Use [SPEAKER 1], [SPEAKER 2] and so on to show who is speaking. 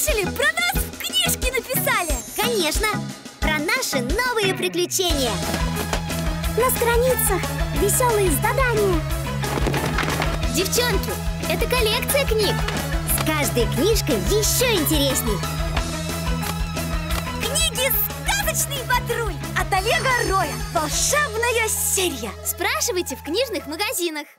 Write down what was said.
[SPEAKER 1] слышали? Про нас в книжке написали.
[SPEAKER 2] Конечно, про наши новые приключения. На страницах веселые задания.
[SPEAKER 1] Девчонки, это коллекция книг.
[SPEAKER 2] С каждой книжкой еще интересней.
[SPEAKER 1] Книги «Сказочный патруль» от Олега Роя. Волшебная серия. Спрашивайте в книжных магазинах.